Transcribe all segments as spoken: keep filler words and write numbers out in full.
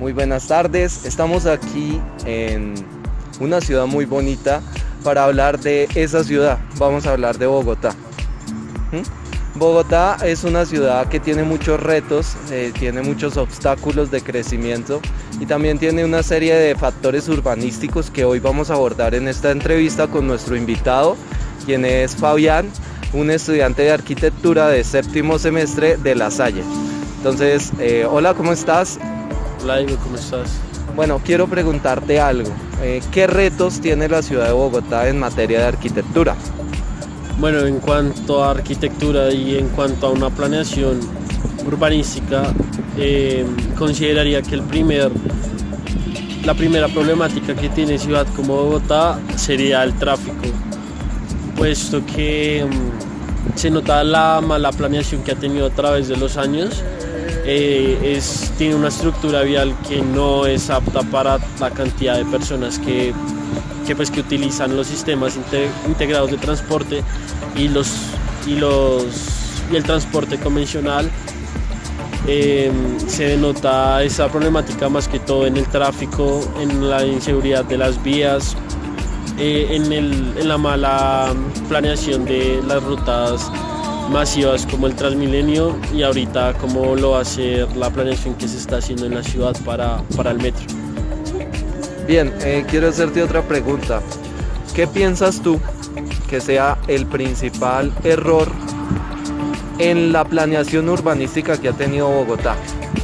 Muy buenas tardes, estamos aquí en una ciudad muy bonita para hablar de esa ciudad. Vamos a hablar de Bogotá. ¿Mm? Bogotá es una ciudad que tiene muchos retos, eh, tiene muchos obstáculos de crecimiento y también tiene una serie de factores urbanísticos que hoy vamos a abordar en esta entrevista con nuestro invitado, quien es Fabián, un estudiante de arquitectura de séptimo semestre de La Salle. Entonces, eh, hola, ¿cómo estás? Hola, Diego, ¿cómo estás? Bueno, quiero preguntarte algo. Eh, ¿Qué retos tiene la ciudad de Bogotá en materia de arquitectura? Bueno, en cuanto a arquitectura y en cuanto a una planeación urbanística, eh, consideraría que el primer, la primera problemática que tiene ciudad como Bogotá sería el tráfico, puesto que um, se nota la mala planeación que ha tenido a través de los años. Eh, es, tiene una estructura vial que no es apta para la cantidad de personas que, que, pues, que utilizan los sistemas inte, integrados de transporte y, los, y, los, y el transporte convencional. Eh, se denota esa problemática más que todo en el tráfico, en la inseguridad de las vías, eh, en, el, en la mala planeación de las rutas masivas como el Transmilenio y ahorita como lo va a ser la planeación que se está haciendo en la ciudad para, para el metro. Bien, eh, quiero hacerte otra pregunta. ¿Qué piensas tú que sea el principal error en la planeación urbanística que ha tenido Bogotá?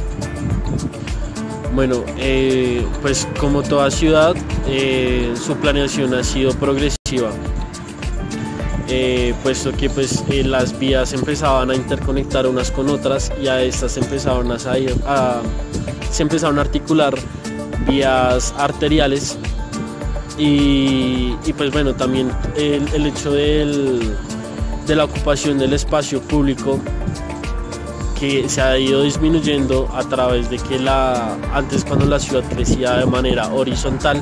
Bueno, eh, pues como toda ciudad, eh, su planeación ha sido progresiva. Eh, puesto que pues, eh, las vías empezaban a interconectar unas con otras y a estas empezaron a, a, se empezaron a articular vías arteriales y, y pues bueno, también el, el hecho del, de la ocupación del espacio público que se ha ido disminuyendo a través de que la, antes cuando la ciudad crecía de manera horizontal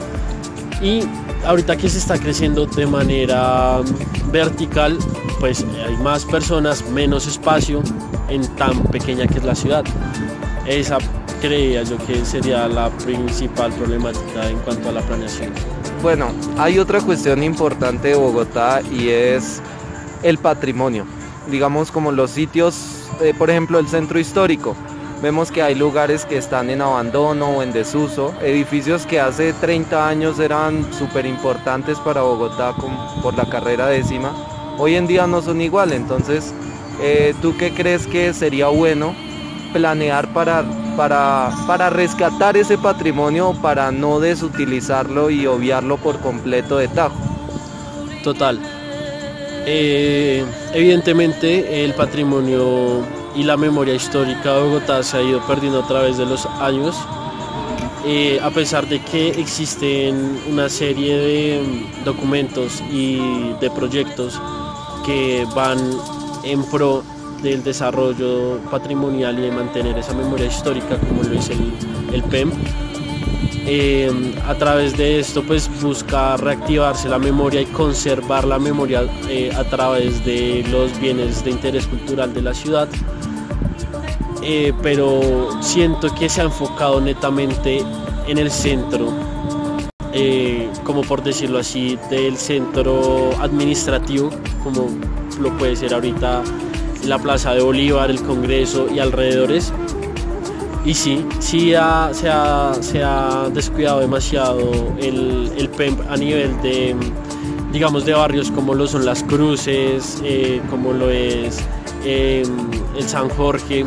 y ahorita que se está creciendo de manera vertical, pues hay más personas, menos espacio en tan pequeña que es la ciudad. Esa creía yo que sería la principal problemática en cuanto a la planeación. Bueno, hay otra cuestión importante de Bogotá y es el patrimonio. Digamos como los sitios, eh, por ejemplo el centro histórico. Vemos que hay lugares que están en abandono o en desuso, edificios que hace treinta años eran súper importantes para Bogotá con, por la carrera décima, hoy en día no son igual. Entonces, eh, ¿tú qué crees que sería bueno planear para, para, para rescatar ese patrimonio, para no desutilizarlo y obviarlo por completo de tajo? Total. Eh, evidentemente el patrimonio y la memoria histórica de Bogotá se ha ido perdiendo a través de los años, eh, a pesar de que existen una serie de documentos y de proyectos que van en pro del desarrollo patrimonial y de mantener esa memoria histórica como lo es el, el P E M. Eh, a través de esto pues busca reactivarse la memoria y conservar la memoria eh, a través de los bienes de interés cultural de la ciudad. Eh, pero siento que se ha enfocado netamente en el centro, eh, como por decirlo así, del centro administrativo, como lo puede ser ahorita la Plaza de Bolívar, el Congreso y alrededores. Y sí, sí ha, se, ha, se ha descuidado demasiado el, el P E M a nivel de, digamos, de barrios como lo son Las Cruces, eh, como lo es eh, el San Jorge.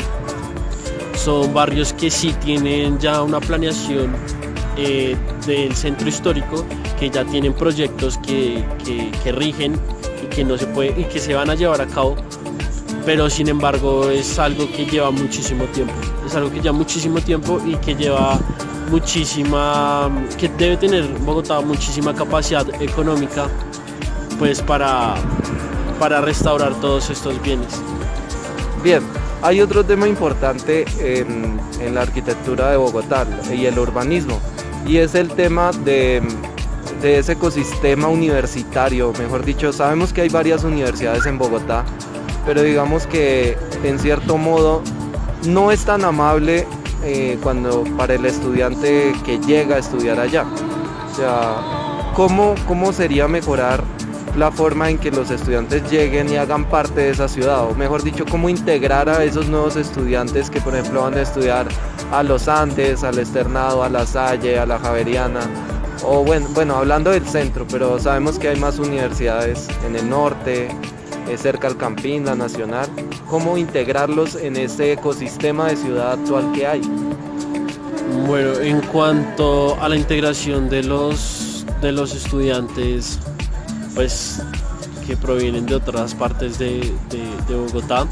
Son barrios que sí tienen ya una planeación eh, del centro histórico, que ya tienen proyectos que, que, que rigen y que, no se puede, y que se van a llevar a cabo, pero sin embargo es algo que lleva muchísimo tiempo, es algo que lleva muchísimo tiempo y que lleva muchísima, que debe tener Bogotá muchísima capacidad económica pues para, para restaurar todos estos bienes. Bien. Hay otro tema importante en, en la arquitectura de Bogotá y el urbanismo, y es el tema de, de ese ecosistema universitario. Mejor dicho, sabemos que hay varias universidades en Bogotá, pero digamos que en cierto modo no es tan amable eh, cuando para el estudiante que llega a estudiar allá. O sea, ¿cómo, cómo sería mejorar la forma en que los estudiantes lleguen y hagan parte de esa ciudad? O mejor dicho, ¿cómo integrar a esos nuevos estudiantes que, por ejemplo, van a estudiar a los Andes, al Externado, a la Salle, a la Javeriana? O bueno, bueno, hablando del centro, pero sabemos que hay más universidades en el norte, eh, cerca al Campín, la Nacional. ¿Cómo integrarlos en ese ecosistema de ciudad actual que hay? Bueno, en cuanto a la integración de los, de los estudiantes, pues que provienen de otras partes de, de, de Bogotá,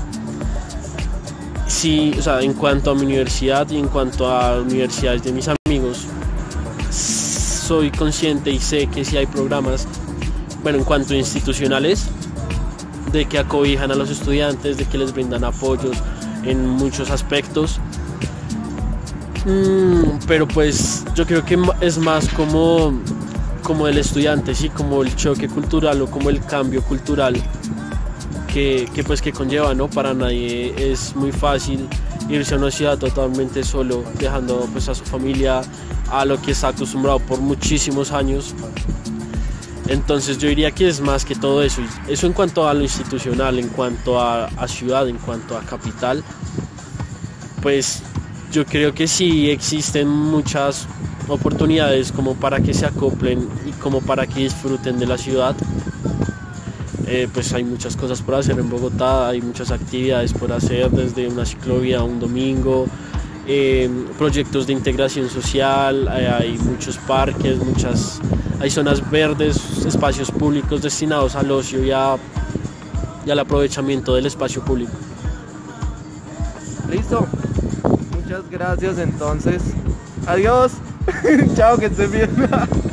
sí, o sea, en cuanto a mi universidad y en cuanto a universidades de mis amigos, soy consciente y sé que sí hay programas, bueno, en cuanto a institucionales, de que acobijan a los estudiantes, de que les brindan apoyos en muchos aspectos. Mm, pero pues yo creo que es más como, como el estudiante, sí, como el choque cultural o como el cambio cultural que, que pues que conlleva, ¿no? Para nadie es muy fácil irse a una ciudad totalmente solo, dejando pues a su familia, a lo que está acostumbrado por muchísimos años. Entonces yo diría que es más que todo eso, eso en cuanto a lo institucional, en cuanto a, a ciudad, en cuanto a capital, pues yo creo que sí existen muchas oportunidades como para que se acoplen y como para que disfruten de la ciudad. Eh, pues hay muchas cosas por hacer en Bogotá, hay muchas actividades por hacer, desde una ciclovía a un domingo, eh, proyectos de integración social, eh, hay muchos parques, muchas, hay zonas verdes, espacios públicos destinados al ocio y, a, y al aprovechamiento del espacio público. Listo, muchas gracias entonces. Adiós, chao, que estés bien.